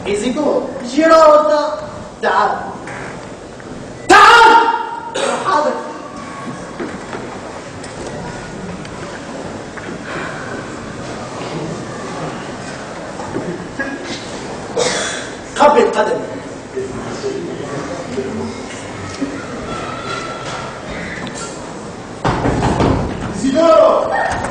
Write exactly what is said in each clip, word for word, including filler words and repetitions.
إيزيدور جيروندا تعال تعال. حاضر. قبل قدمي. إيزيدور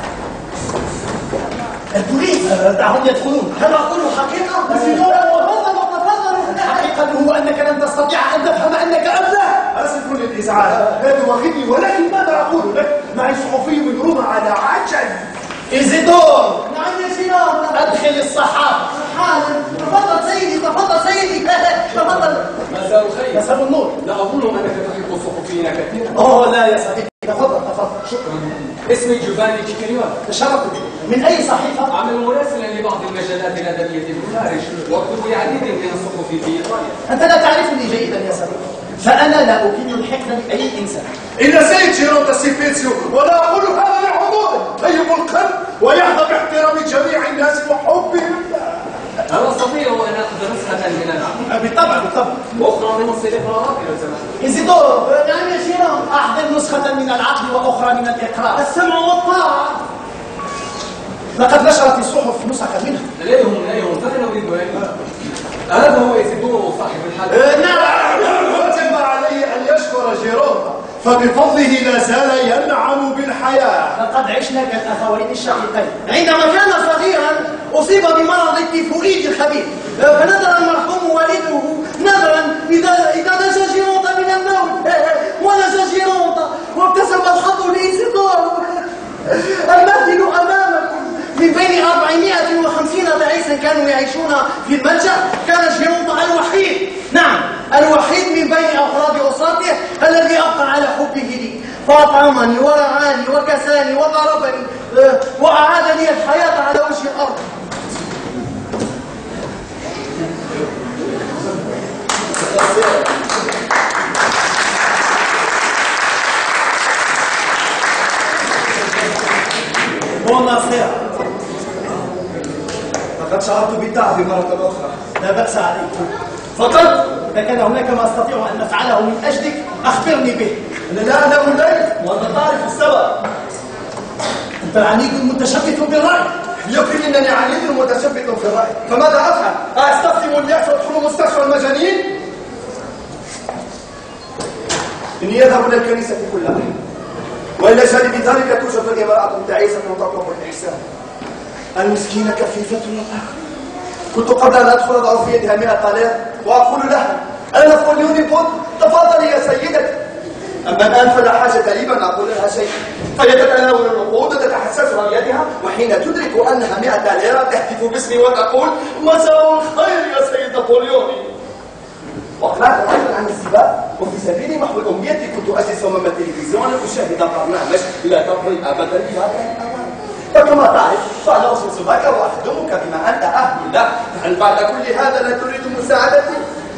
البوليس دعهم يدخلون. هل أقول حقيقة؟ إيزيدور تفضل تفضل. الحقيقة هو أنك لن تستطيع أن تفهم أنك أبله. آسف للإزعاج، هذا واخدني، ولكن ماذا أقول لك؟ معي صحفي من روما على عجل. إيزيدور. نعم يا سيدي. أدخل الصحافة. حاضر. تفضل سيدي تفضل سيدي. تفضل. مساء الخير. مساء النور. لا أظن أنك تحب الصحفيين كثيرا. أوه لا يا صديقي، تفضل تفضل. شكرا. اسمي جوفاني تشيكريون. تشرفت. من أي صحيفة؟ أعمل مراسلا لبعض المجلات الأدبية في الخارج، وأكتب لعديد من الصحف في إيطاليا. أنت لا تعرفني جيدا يا صديقي، فأنا لا أكن الحقد بأي إنسان. إن سيد جيروندا سيبيتسيو، ولا أقول هذا لحضور طيب القلب ويحظى باحترام جميع الناس وحبهم. هل أستطيع أن أخذ نسخة من العقد؟ بالطبع بالطبع. وأخرى من السيليفرارات لو سمحت. إيزيدور. نعم يا سيدي. أحضر نسخة من العقد وأخرى من الإقرار. السمع والطاعة. لقد نشرت الصحف نسخا منها. لديهم لديهم فأنا أريد أن هذا هو إيزيدور صاحب الحدث. نعم. وجب عليه أن يشكر جيروندا، فبفضله لا زال ينعم بالحياة. لقد عشنا كالأخوين الشقيقين. عندما كان صغيرا أصيب بمرض التيفوئيد الخبيث، فنذر المرحوم والده نذرا إذا إذا نجا جيروندا من الموت ونجا جيروندا واكتسب الحظ لإيزيدور. المثل أمامكم من بين أربعمائة وخمسين رئيسا كانوا يعيشون في الملجأ، كان جيروندا الوحيد، نعم الوحيد من بين أفراد أسرته الذي أبقى على حبه لي، فأطعمني ورعاني وكساني وضربني وأعاد لي الحياة على وجه الأرض. بوناسير. لقد شعرت بالتعب مرة أخرى. لا بأس عليك. فقط إذا كان هناك ما أستطيع أن أفعله من أجلك أخبرني به. أنا لا أعلم الليل وأنت تعرف السبب. أنت عنيد متشبث بالرأي. يمكن أنني عنيد متشبث في الرأي، فماذا أفعل؟ أستخدم اليأس وأدخل مستشفى المجانين؟ إني أذهب إلى الكنيسة كلها، وإلا جانب ذلك توجد امرأة تعيسة تطلب الإحسان، المسكينة كفيفة الرقاق. كنت قبل أن أدخل أضع في يدها مئة طالير وأقول لها أنا نابليون بود، تفضلي يا سيدتي. أما الآن فلا حاجة لي بأن أقول لها شيء، فهي تتناول النقود وتتحسسها بيدها، وحين تدرك أنها مئة ليرة تهتف باسمي وتقول مساء الخير يا سيد نابليوني. وأقنعت أيضا عن السباق، وفي سبيل محو الأمنية كنت أجلس أمام التلفزيون لأشاهد برنامج لا تمضي أبدا بهذا الأوان. فكما تعرف فأنا أصوص بك وأخدمك بما أنت أهل له، فهل بعد كل هذا لا تريد مساعدتي؟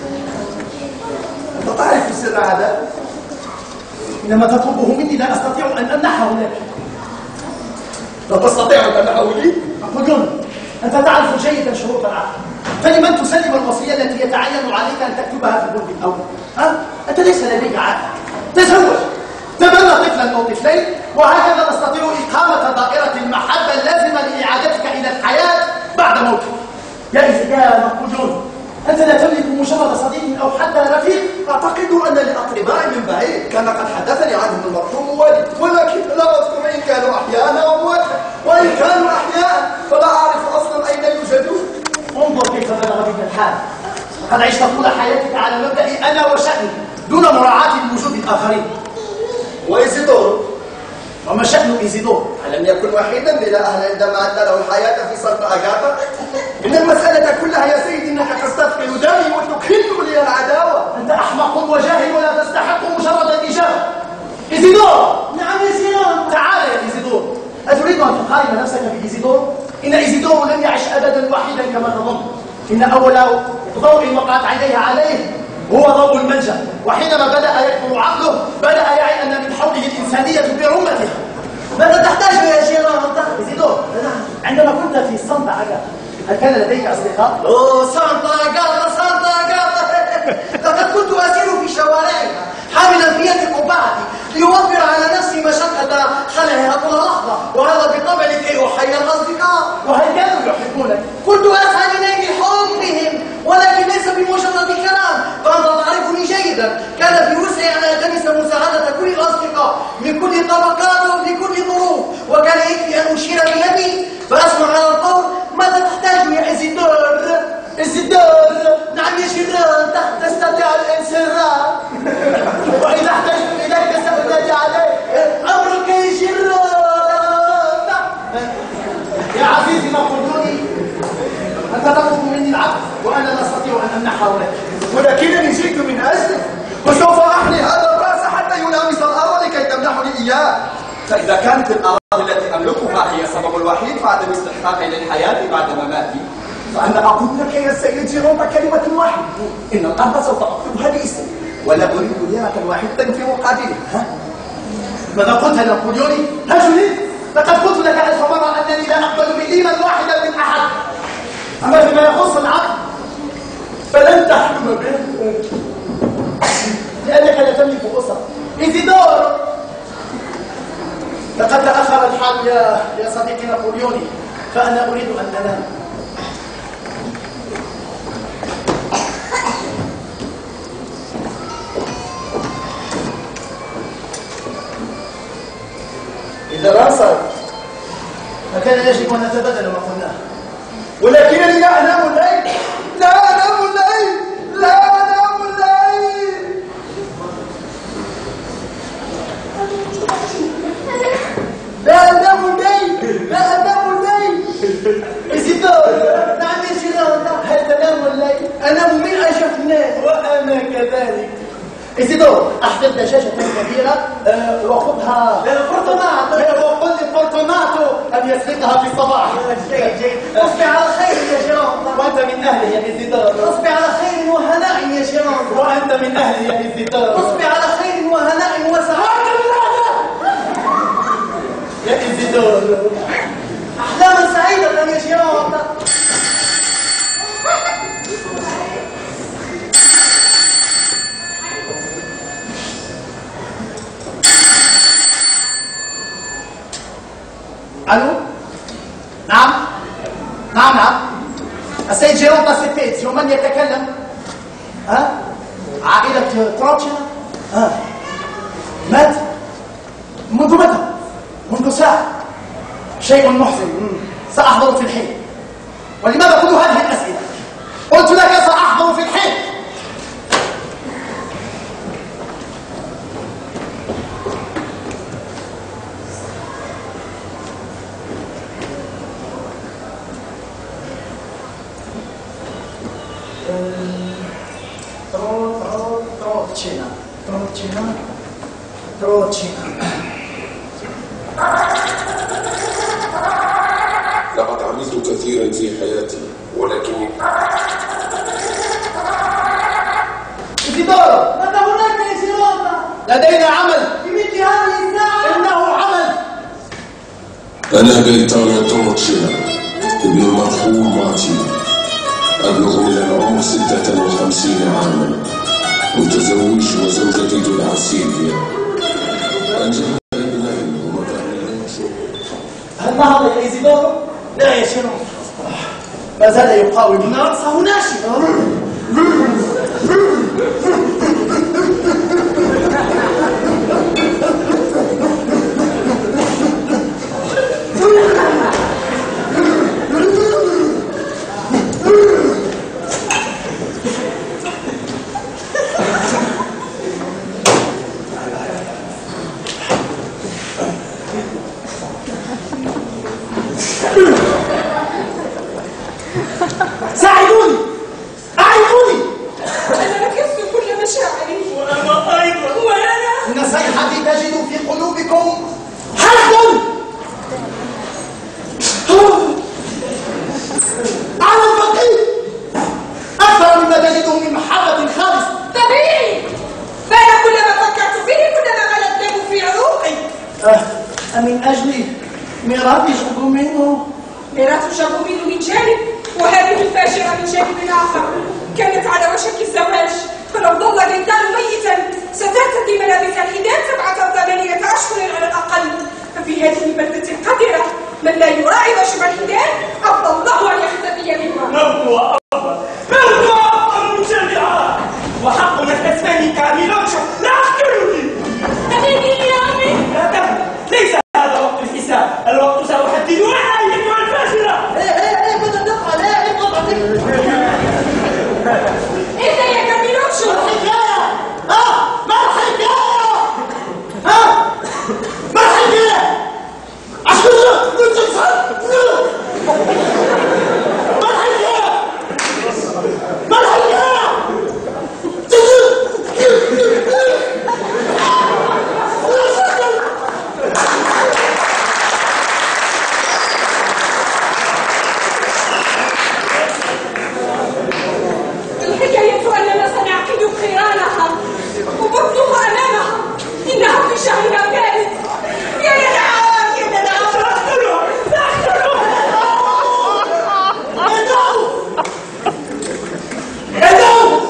أنت تعرف سر هذا؟ إنما تطلبه مني لا أستطيع أن أمنحه لك. لا تستطيع أن تمنحه لي؟ أقول أنت تعرف جيدا شروط العقد، فلمن تسلم الوصية التي يتعين عليك أن تكتبها في البند الأول؟ ها؟ أنت ليس لديك عقد، تزوج، تبنى طفلا أو طفلين، وهكذا نستطيع إقامة دائرة المحبة اللازمة لإعادتك إلى الحياة بعد موتك. يا يا نابليون، أنت لا تملك مجرد صديق أو حتى رفيق. أعتقد أن لأقربائي من بعيد كان قد حدثني عنهم المرحوم والدي، ولكن لا أذكر إن كانوا أحياء أو أمواتا، وإن كانوا أحياء فلا أعرف أصلا أين يوجدون. انظر كيف بلغ بك الحال. قد عشت طول حياتك على مبدأ أنا وشأني دون مراعاة لوجود الآخرين. وإيزيدور، وما شأن إيزيدور؟ ألم يكن وحيدا بلا أهل عندما أدى له الحياة في سانتا أغاتا؟ إن المسألة كلها يا سيدي أنك تستثقل دمي وتكل لي العداوة. أنت أحمق وجاهل ولا تستحق مجرد الإجابة. إيزيدور. نعم يا سيدي. تعال يا إيزيدور، أتريد أن تقارن نفسك بإيزيدور؟ إن إيزيدور لم يعش أبدا وحيدا كما تظن. إن أول ضوء وقعت عينيه عليه هو ضوء الملجأ، وحينما بدأ يكبر عقله بدأ يعي أن من حوله الإنسانية برمته. ماذا تحتاج يا جيران؟ إيزيدور، عندما كنت في سانتا أغاتا هل كان لديك أصدقاء؟ أوه سانتا أغاتا يوفر على نفسي مشقة خلعها كل لحظة، وهذا بالطبع لكي أحيي الأصدقاء. وهل كانوا يحبونك؟ كنت أسعى إليه بحبهم، ولكن ليس بمجرد كلام، فأنت تعرفني جيدا. كان في وسعي أن ألتمس مساعدة كل الأصدقاء من كل الطبقات وفي كل الظروف، وكان يكفي أن أشير بيدي فأسمع على القول: ماذا تحتاج يا إيزيدور؟ إيزيدور؟ نعم يا جيران، تستطيع الانصراف. وإذا احتجت إليك سأنادي عليك. أمرك يا جيران. يا عزيزي نابليوني، أنت تطلب مني العفو وأنا لا أستطيع أن أمنحه لك، ولكنني جئت من أجلك، وسوف أحني هذا الرأس حتى يلامس الأرض لكي تمنحني إياه. فإذا كانت الأراضي التي أملكها هي السبب الوحيد في عدم استحقاقي للحياة بعد مماتي، فأنا أقول لك يا سيد جيرونتا كلمة واحدة: إن الأرض سوف أكتبها باسمي، ولا أريد ليرة واحدة في مقابلها. ماذا قلت يا نابليوني؟ هل جنيت؟ لقد قلت لك ألف مرة أنني لا أقبل مليما واحدا من أحد. أما فيما يخص العقل فلن تحلم به، لأنك لا تملك أسرة. إيزيدور، لقد تأخر الحال يا يا صديقي نابليوني، فأنا أريد أن أنام. إذا رأسك فكان يجب أن نتبادل ما قلناه. ولكنني لا أنام الليل، لا أنام الليل، لا أنام الليل. لا أنام الليل، لا أنام الليل. إيزيدور، نعم يا جيران، هل تنام الليل؟ أنام من أجفناه. وأنا كذلك. إيزيدور، أحضر دجاجة كبيرة أه وخذها فورتوناتو، وقل لفورتوناتو أن يسلقها في الصباح. جيد جيد. اصبح على خير يا جيران، وأنت من أهلي يا إيزيدور. اصبح على خير وهناء يا جيران، وأنت من أهلي يا إيزيدور. اصبح على خير وهناء وسعادة يا إيزيدور. أحلاما سعيدة يا جيران. ألو؟ نعم؟ نعم نعم. السيد جيرونتا سيبيتسيو، من يتكلم؟ ها؟ عائلة تروتشا؟ ها؟ مات؟ منذ متى؟ منذ ساعة. شيء محزن. سأحضر في الحين. ولماذا كل هذه الأسئلة؟ قلت لك سأحضر في الحين. تروتشينا تروتشينا تروتشينا. لقد عملت كثيرا في حياتي، ولكني إيزيدور، ماذا هناك يا جيران؟ لدينا عمل في مثل هذه الساعة. إنه عمل. أنا غايتانو تروتشينا، ابن المرحوم مارتي، أبلغ من العمر ستة وخمسين عاما، متزوج وزوجتي دولعا سيلفيا، أنجبنا ابنين ومكان مشهور. هل نهض يا إيزيدور؟ لا يا جيرون، ما زال يقاوم. إن رأسه ناشف. ساعدوني، أعينوني. أنا ركزت كل مشاعري. وأنا أيضا. وأنا إن صيحتي تجد في قلوبكم حزن على الفقير أكثر مما تجده من محبة خالصة. طبيعي، فأنا كلما فكرت فيه كلما غلى الدم في عروقي. أه أمن أجل ميراث جوجومينو؟ ميراث جاكومينو من جانب، وهذه الفاجعة من جانب آخر. كانت على وشك الزواج، فلو ظل غيتان ميتا سترتدي ملابس الحداد سبعة ثمان وحق من حسباني كاميلوتشو لا أقتلني. أبيني يا أمي. لا تفهم، ليس هذا وقت الحساب، الوقت سأحدد أنا أيتها الفاشلة. ايه ايه ايه بدنا نفعل ايه ايه طبعا إيه يا كاميلوتشو؟ الحكاية ها ما الحكاية ها ما الحكاية عشان ما الحكاية ما الحكاية الحكاية أننا سنعقد قرانها وبطلها أمامها. إنها في شهرها الثالث. يا للعاب يا للعاب. سأقتلها سأقتلها. ادعوا ادعوا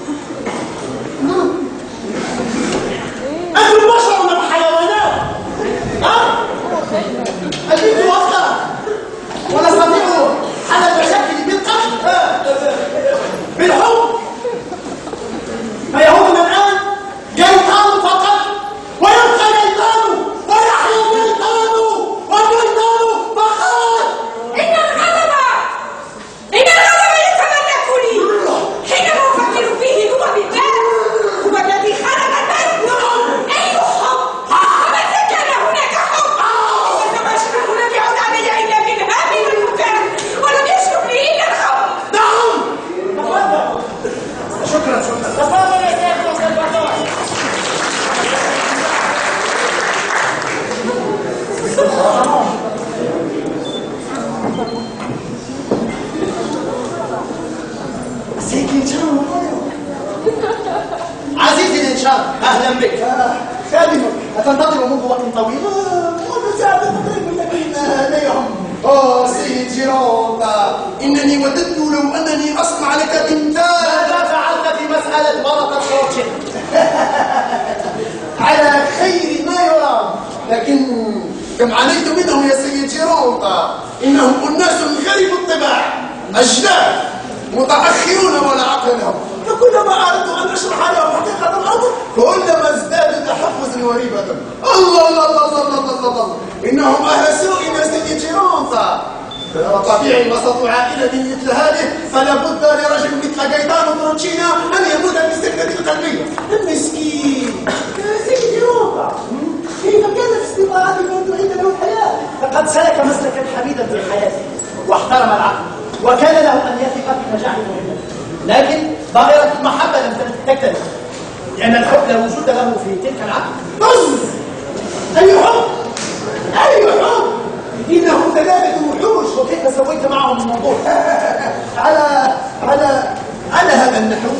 انتم بشر من الحيوانات ها البنت وفقة ونستطيع على التشكل بالقتل بالحب فيهودنا الآن ييطان فقط ويبقى ييطان ويحيى الييطان والييطان فقط. إن الغضب إن الغضب يتملكني حينما أفكر فيه هو بالذات هو الذي خرب البيت. أي حب ومتى كان هناك حب إذا ما أشرف لم يعد علي إلا من هذه المكان ولم يشرف لي إلا الخوف. نعم تفضل. شكرا شكرا تفضل يا سيد السلفادور. سيدي الانشان عزيزي الانشان اهلا بك. خادمك اتنتظر منذ وقت طويل منذ ساعة تقريبا لكن لا يهم. اوه سيد جيروندا انني وددت لو انني اصنع لك تمثال. ماذا فعلت في مسألة ورقة روتشيلد؟ على خير ما يرام لكن كم عانيت منهم يا سيد جيروندا انهم اناس غريب الطباع اجداد متاخرون ولا عقل لهم فكلما اردت ان اشرح لهم حقيقه الامر كلما ازدادوا تحفزا وريبه. الله الله الله الله الله الله الله انهم اهل سوء يا سيد جيروندا. طبيعي وسط عائله مثل هذه فلا بد لرجل مثل جايتانو بروتشينا ان يموت بالسكته القلبيه. المسكين يا سيد جيروندا كيف كان في استطاعته ان تعيد له الحياه؟ فقد سلك مسلكا حميدا في حياته واحترم العقل وكان له ان يثق في نجاح مهمته. لكن ظاهره المحبه لم تكتمل لان الحب لا وجود له في تلك العقل. بص اي حب اي حب انهم ثلاثه وحوش وكيف سويت معهم الموضوع على على على هذا النحو.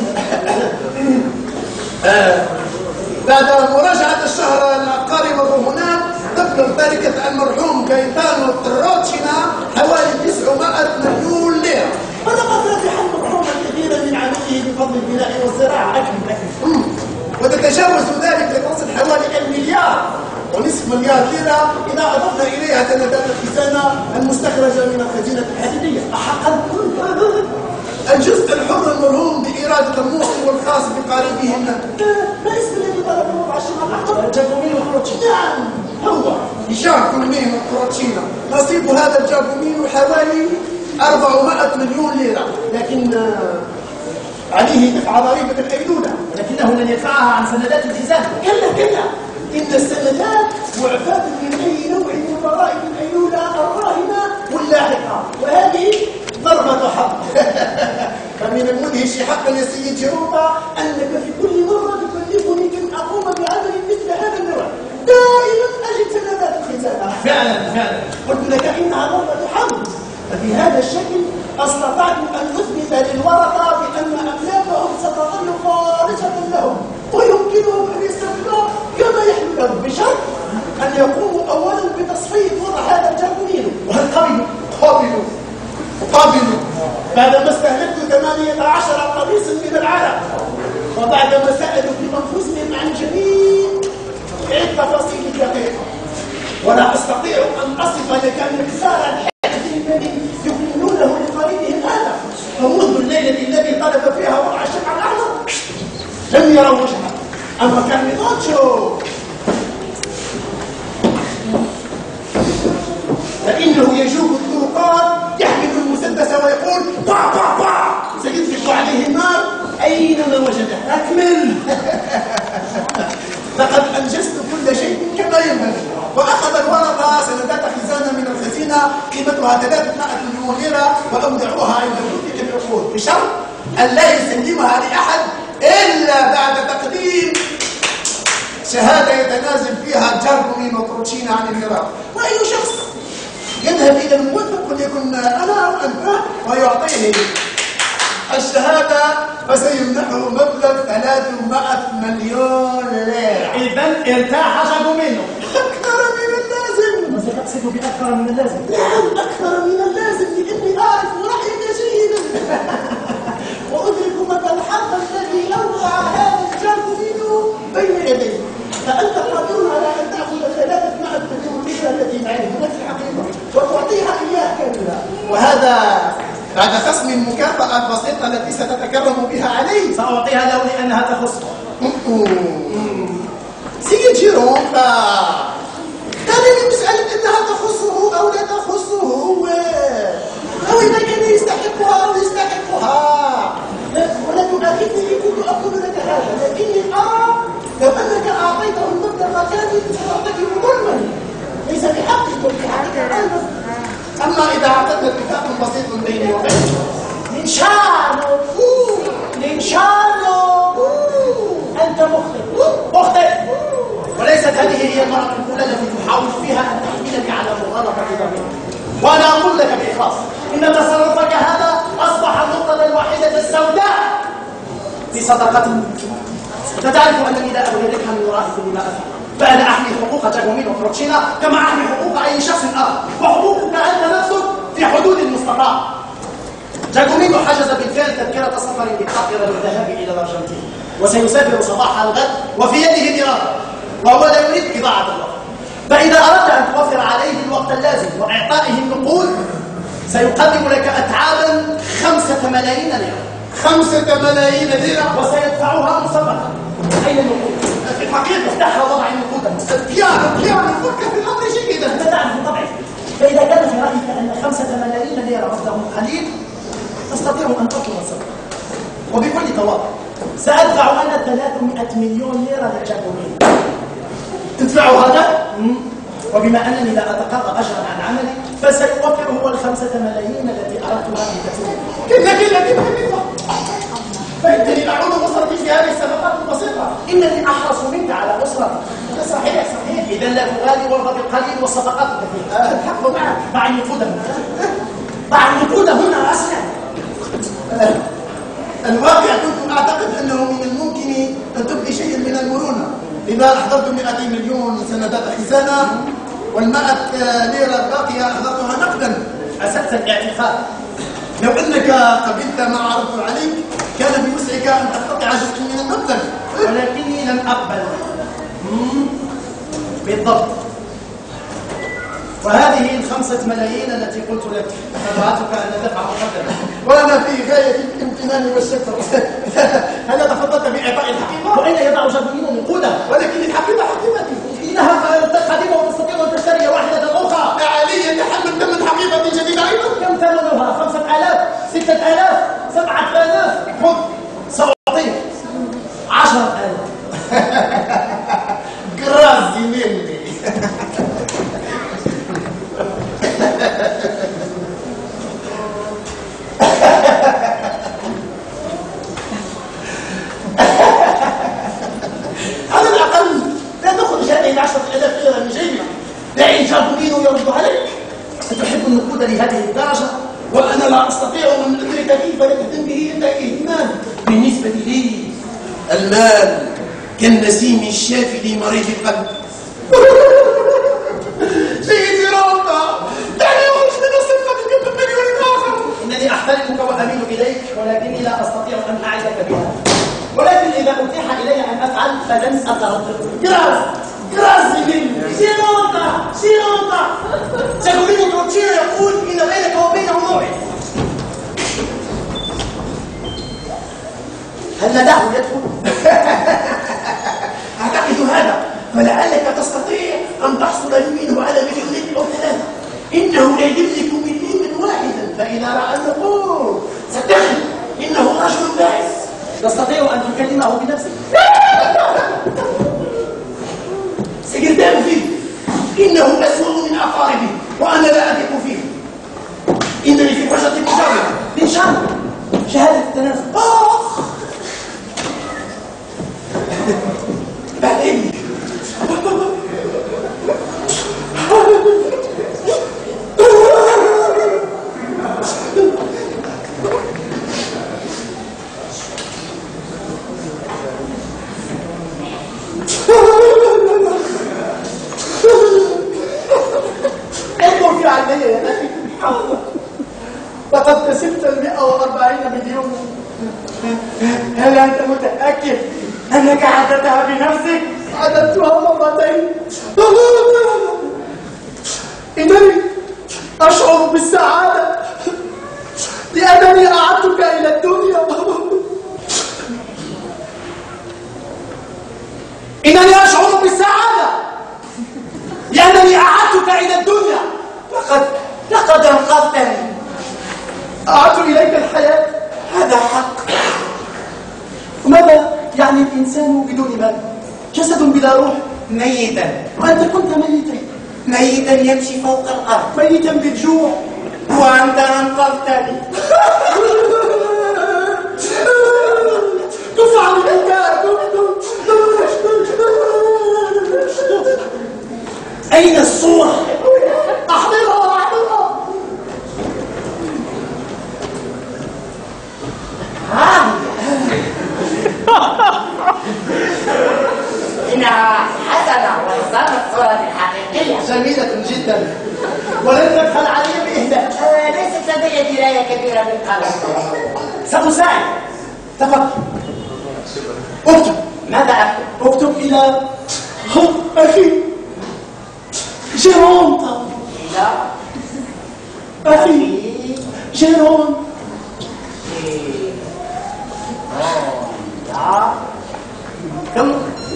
آه. بعد مراجعة الشهر العقاري والرهونات تبلغ ذلك المرحوم جايتانو تروتشينا حوالي تسعمائة مليون ليرة. ولقد ربح المرحوم الكثير من عمله بفضل البناء والزراعة أكيد أكيد. وتتجاوز ذلك لتصل حوالي المليار ونصف مليار ليرة إذا أضفنا إليها سندات الخزانة المستخرجة من الخزينة الحديدية. أحقا الجزء الحر المرهون بإرادة الموصل والخاص بقاربهن ما اسم الذي طلبه مع الشمال الأحمر؟ جابومينو كروتشينا. نعم هو جابومينو كروتشينا. نصيب هذا الجابومينو حوالي أربعمائة مليون ليرة لكن عليه دفع ضريبة الأيلولة ولكنه لن يدفعها عن سندات الخزانة. كلا كلا إن السندات معفاة من أي نوع من ضرائب الأيلولة الراهنة واللاحقة وهذه ضربة حق. فمن المدهش حقا يا سيد جيروندا أنك في كل مرة تكلفني كم أقوم بعمل مثل هذا النوع دائما أجد سندات الخزانة. فعلا فعلا قلت لك إنها ضربة حق. ففي هذا الشكل استطعت أن أثبت للورقة بأن أملاكهم ستظل خارجة لهم ويمكنهم أن يستثمروا كما يحلو لهم بشرط أن يقوموا أولا بتصفية وضع هذا الجابومينو. وهل قبلوا؟ قبلوا قبلوا بعدما استهلكت ثمانية عشر قميصا من العرق وبعدما سألوا في أنفسهم عن جميع التفاصيل الدقيقة ولا أستطيع أن أصف لك مقدار الحدث الذي يكونونه لقريبهم هذا. فمنذ الليلة التي طلب فيها وضع الشمع الأحمر أينما وجده؟ أكمل. لقد أنجزت كل شيء كما ينبغي. وأخذ الورقة سندات خزانة من الخزينة قيمتها ثلاثمائة مليون ليرة وأودعوها عند مدير العقود بشرط أن لا يسلمها لأحد إلا بعد تقديم شهادة يتنازل فيها جاربومين وتروتشينا عن الميراث. وأي شخص يذهب إلى الموظف وليكن أنا أو أنت ويعطيه الشهادة فسيمنحه مبلغ ثلاثمائة مليون ليرة. إذا ارتاح جاربومينو. أكثر من اللازم. ماذا تقصد بأكثر من اللازم؟ نعم أكثر من اللازم لأني أعرف رأيك جيدا وأدرك مدى الحق الذي أوقع هذا الجاربومينو بين يديه. فأنت قادر على أن تأخذ ثلاثمائة مليون ليرة التي معي هنا في الحقيقة وتعطيها إياه كاملة، وهذا بعد خصم المكافأة البسيطة التي ستتكرم بها علي. سأعطيها له لأنها تخصه. سيد جيرون كان من مسألة أنها تخصه أو لا تخصه هو أو إذا كان يستحقها أو يستحقها. ولا تؤاخذني إن كنت أقول لك هذا، لكني أرى لو أنك أعطيته المبلغ كامل ستعطيه ظلما ليس بحقك وبحقك أيضا. أما إذا عقدنا اتفاق بسيط بيني وبينك لنشانو لنشانو أنت مخطئ مخطئ. وليست هذه هي المرة الأولى التي تحاول فيها أن تحملك على مغالطة ضميرك. وأنا أقول لك بإخلاص إن تصرفك هذا أصبح النقطة الوحيدة السوداء في صداقتي. أنت تعرف أنني لا أبغيك من وراء كل ما أفعل، فأنا أحمي حقوق جاكومين وفروتشينا كما أحمي حقوق أي شخص آخر، وحقوقك أنت نفسك في حدود المستطاع. جاكومين حجز بالفعل تذكرة سفر بالطائرة للذهاب إلى الأرجنتين، وسيسافر صباح الغد وفي يده دراسة، وهو لا يريد إضاعة الوقت. فإذا أردت أن توفر عليه الوقت اللازم وإعطائه النقود سيقدم لك أتعابا خمسة ملايين ليرة. خمسة ملايين ليرة وسيدفعها مسبقا. أين النقود؟ في الحقيقة افتحها وضع النقود. بيانو بيانو فكر في الأمر جيدا. أنت تعرف طبعا. فإذا كان في رأيك أن خمسة ملايين ليرة مبلغ قليل تستطيع أن تطلب الصدقة. وبكل تواضع سأدفع أنا ثلاثمائة مليون ليرة لجاكومين. تدفع هذا؟ وبما أنني لا أتقاضى أجرا عن عملي فسيوفر هو الخمسة ملايين التي أردتها لتسويق. كنك الذي تحبها فإنني أعود أسرتي في هذه الصفقات البسيطة. إنني أحرص منك على أسرتي. صحيح صحيح. إذا لا تغالي وارضى بالقليل والصفقات الكثيرة. آه الحق معك. مع النقود هنا. مع النقود هنا أسهل. آه. الواقع كنت أعتقد أنه من الممكن أن تبدي شيئا من المرونة، لذا أحضرت مئتي مليون سندات خزانة والمائة ليرة الباقية أحضرتها نقدا. أسأت الاعتقاد. لو أنك قبلت ما عرضت عليك كان بوسعك أن تقتطع جزءا من المبلغ، ولكني لم أقبل. بالضبط. وهذه الخمسة ملايين التي قلت لك أدعتك أن دفع مقدما. وأنا في غاية الامتنان والشكر. هل تفضلت بإعطاء الحقيقة؟ وأين يضع جاكومين نقودا؟ ولكن الحقيقة حقيقتي. إنها قديمة وتستطيع أن تشتري واحدة أخرى. علي يتحمل ثمن حقيقة جديدة أيضا. كم ثمنها؟ خمسة آلاف، ستة آلاف، سبعة آلاف. خذ سأعطيك عشرة آلاف. جرازي مني. على الأقل لا تخرج هذه العشرة آلاف ليرة من جيبك. دعي جاكومين يرد عليك. أتحب النقود لهذه الدرجة؟ وأنا لا أستطيع أن أدرك كيف لا تهتم به إلا إهتمام. بالنسبة لي المال كالنسيم الشافي لمريض القلب. سيدي روضة دعني أخرج من صفتك بالمليون الآخر. إنني أحترمك وأميل إليك ولكني لا أستطيع أن أعدك بها. ولكن إذا أتيح إلي أن أفعل فلن أتردد. جراز جراز مني. سيرونتا سيرونتا. جاكومين تروتشينا يقول إن بينك وبينه موعد. هل ندعه يدخل؟ أعتقد هذا، فلعلك تستطيع أن تحصل منه على مليونين أو ثلاثة. إنه لا يملك مليونا واحدا، فإذا رأى النقود صدقني إنه رجل باعث. تستطيع أن تكلمه بنفسك. سجلتان فيه، إنه أسوأ من أقاربي وأنا لا أثق فيه. إنني في حجة مجاورة بإنشاء شهادة التنازل. آه بعدين انظر في عيني يا أخي، لقد كسبت المئة وأربعين مليون. هل أنت متأكد أنك عددتها بنفسك؟ عددتها مرتين. إنني أشعر بالسعادة لأنني أعدتك إلى الدنيا. إنني أشعر بالسعادة لأنني أعدتك إلى الدنيا. لقد لقد أنقذتني. أعدت إليك الحياة، هذا حق. ماذا يعني الإنسان بدون مال؟ جسد بلا روح، ميتا. وأنت كنت ميتا، ميتا يمشي فوق الأرض، ميتا بالجوع، وأنت أنقذتني. تفعل الحكاية. أين الصورة؟ أحضرها أحضرها. إنها حسنة وصارت صورة حقيقية. جميلة جدا، ولن تبخل علي بإهداء. آه ليست لدي دراية كبيرة بالقلم. ستساعد. تفضل. اكتب. ماذا أكتب؟ اكتب إلى أخي جيرونتا. إلى أخي جيرون. جيرونتا. كم؟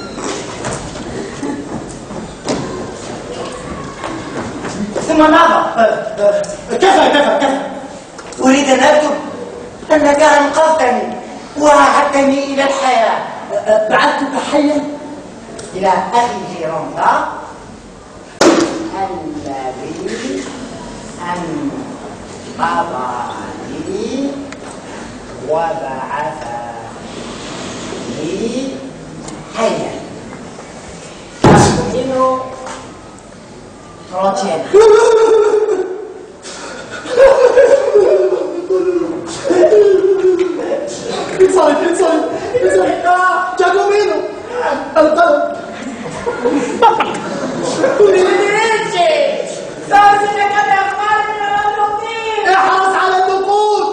ثم ماذا؟ كفى كفى كفى. أريد أن أكتب أنك أنقذتني وأعدتني إلى الحياة. بعثتك حيا إلى أخي جيرونتا الذي أنقذني وبعثني حيا. منه روتين. انصرف انصرف انصرف. جاكومينو القلم. احرص على النقود.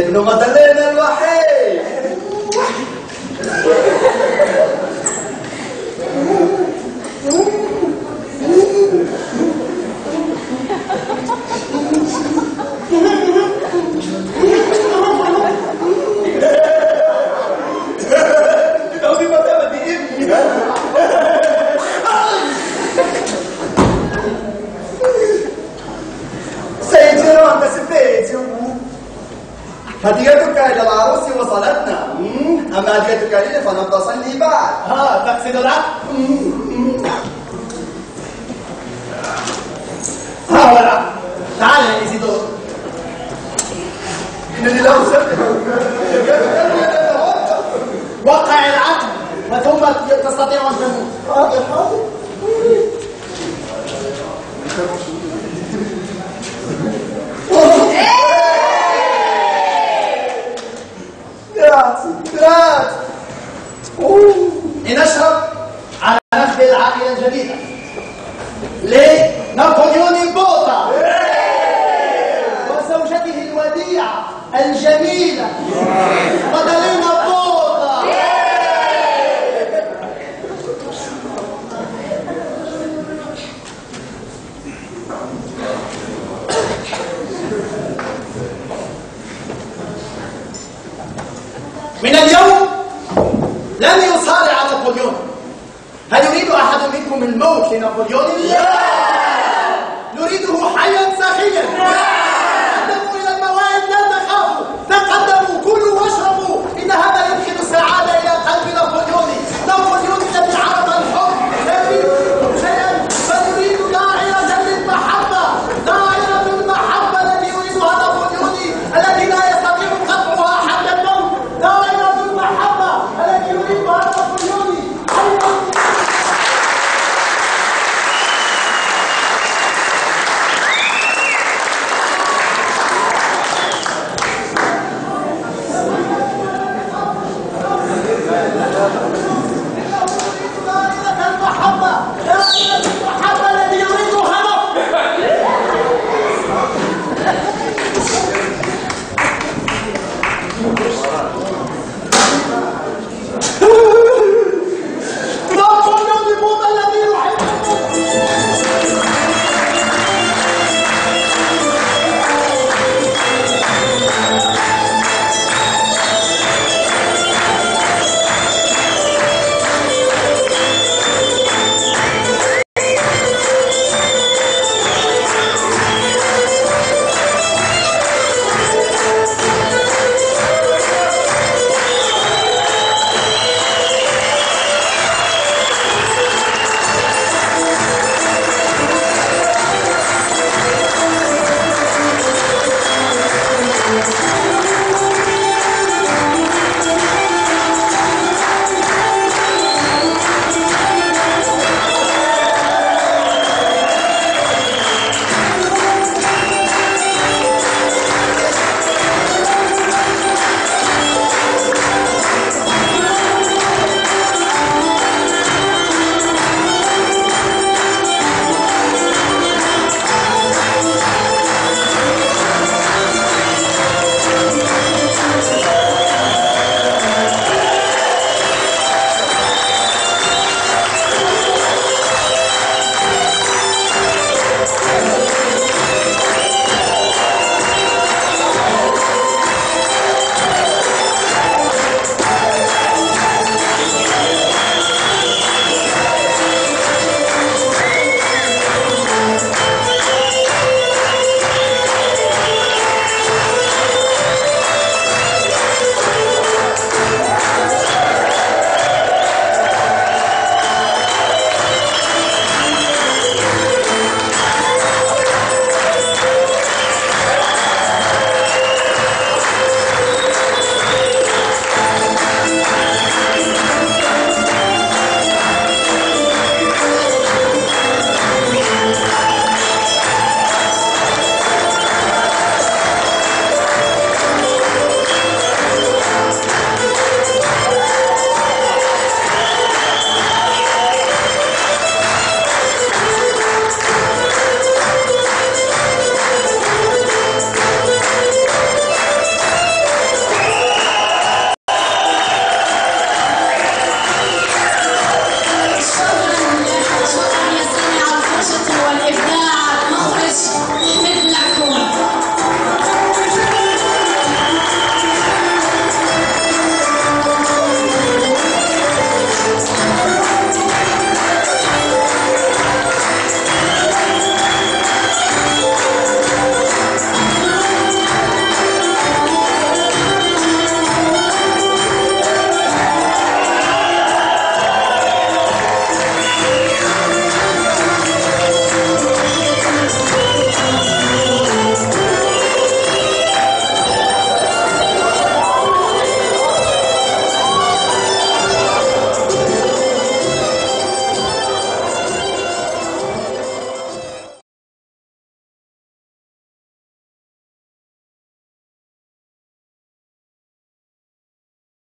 ابن مدلين الوحيد. سيد جيران تسفيت. هديتك إلى العروس وصلتنا، أما هديتك لي فلم تصلني بعد. ها تقصد العقد؟ ها هو العقد. تعال يا إيزيدور. إنني لا أصدق. وقع العقد وثم تستطيع أن تموت. حاضر حاضر. جرات لنشرب على نخل العائلة الجديدة لنابليون بوطا وزوجته الوديعة الجميلة مدالينا بوطا. من اليوم لن يصارع نابليون. هل يريد أحد منكم الموت لنابليون؟ لا! نريده حيا سخيا.